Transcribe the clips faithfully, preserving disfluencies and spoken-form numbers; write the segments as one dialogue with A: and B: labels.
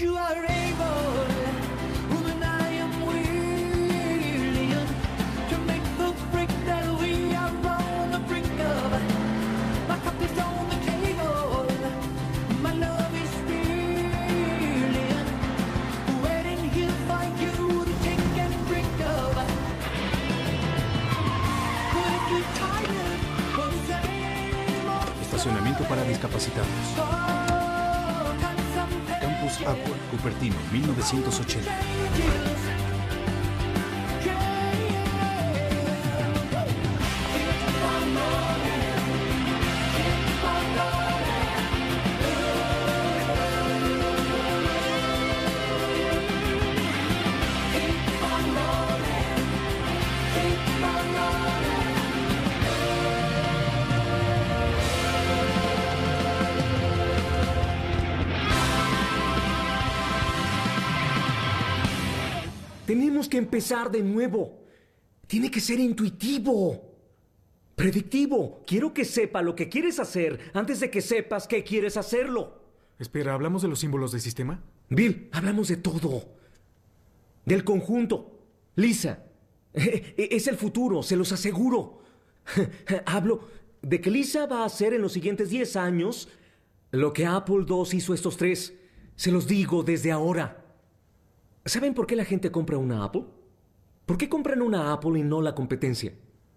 A: you are able, woman, I am willing to make the break that we are on the brink of. My cup is on the table, my love is spilling, waiting here for you to take and drink of. But if you're tired of the same old
B: Estacionamiento para discapacitados. Campus Apple, Cupertino, mil novecientos ochenta.
C: Tenemos que empezar de nuevo. Tiene que ser intuitivo, predictivo. Quiero que sepa lo que quieres hacer antes de que sepas que quieres hacerlo.
B: Espera, ¿hablamos de los símbolos del sistema?
C: Bill, hablamos de todo. Del conjunto. Lisa, es el futuro, se los aseguro. Hablo de que Lisa va a hacer en los siguientes diez años lo que Apple dos hizo estos tres. Se los digo desde ahora. ¿Saben por qué la gente compra una Apple? ¿Por qué compran una Apple y no la competencia?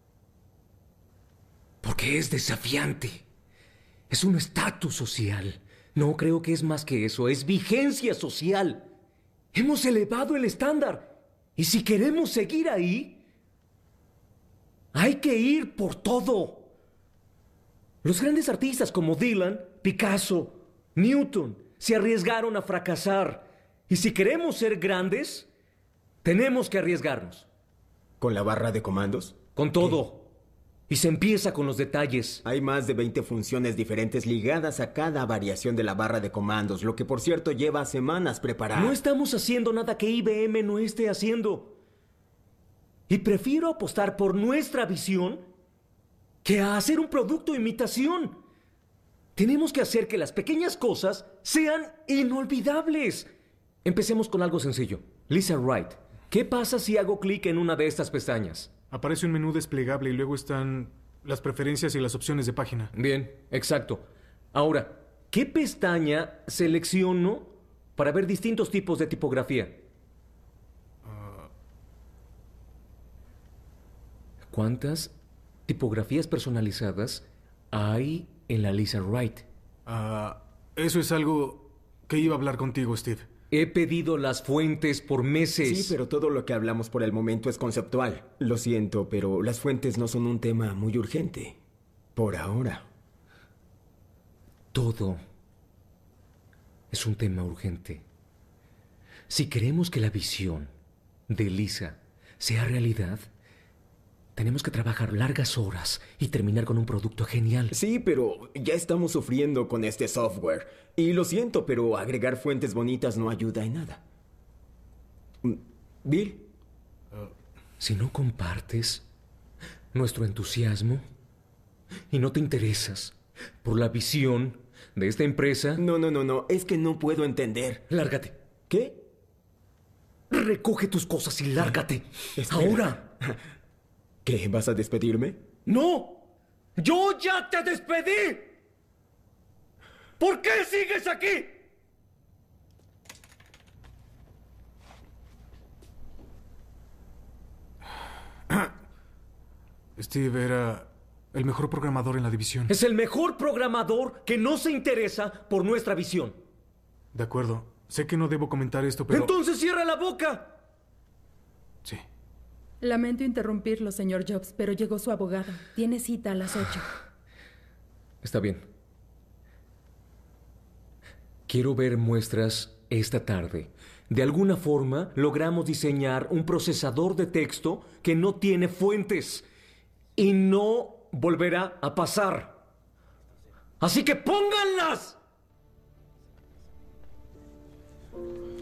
C: Porque es desafiante. Es un estatus social. No creo que es más que eso. Es vigencia social. Hemos elevado el estándar. Y si queremos seguir ahí, hay que ir por todo. Los grandes artistas como Dylan, Picasso, Newton se arriesgaron a fracasar. Y si queremos ser grandes, tenemos que arriesgarnos.
D: ¿Con la barra de comandos?
C: Con todo. ¿Qué? Y se empieza con los detalles.
D: Hay más de veinte funciones diferentes ligadas a cada variación de la barra de comandos, lo que por cierto lleva semanas preparar.
C: No estamos haciendo nada que I B M no esté haciendo. Y prefiero apostar por nuestra visión que a hacer un producto imitación. Tenemos que hacer que las pequeñas cosas sean inolvidables. Empecemos con algo sencillo. Lisa Wright, ¿qué pasa si hago clic en una de estas pestañas?
B: Aparece un menú desplegable y luego están las preferencias y las opciones de página.
C: Bien, exacto. Ahora, ¿qué pestaña selecciono para ver distintos tipos de tipografía? Uh... ¿Cuántas tipografías personalizadas hay en la Lisa Wright?
B: Uh, eso es algo que iba a hablar contigo, Steve.
C: He pedido las fuentes por meses.
D: Sí, pero todo lo que hablamos por el momento es conceptual. Lo siento, pero las fuentes no son un tema muy urgente. Por ahora.
C: Todo es un tema urgente. Si queremos que la visión de Lisa sea realidad, tenemos que trabajar largas horas y terminar con un producto genial.
D: Sí, pero ya estamos sufriendo con este software. Y lo siento, pero agregar fuentes bonitas no ayuda en nada. Bill.
C: Uh, si no compartes nuestro entusiasmo y no te interesas por la visión de esta empresa...
D: No, no, no, no. Es que no puedo entender.
C: Lárgate.
D: ¿Qué?
C: Recoge tus cosas y lárgate.
D: Espera.
C: Ahora.
D: ¿Qué? ¿Vas a despedirme?
C: ¡No! ¡Yo ya te despedí! ¿Por qué sigues aquí?
B: Steve era el mejor programador en la división.
C: Es el mejor programador que no se interesa por nuestra visión.
B: De acuerdo. Sé que no debo comentar esto, pero...
C: ¡Entonces cierra la boca!
B: Sí.
E: Lamento interrumpirlo, señor Jobs, pero llegó su abogado. Tiene cita a las ocho.
C: Está bien. Quiero ver muestras esta tarde. De alguna forma, logramos diseñar un procesador de texto que no tiene fuentes. Y no volverá a pasar. Así que pónganlas.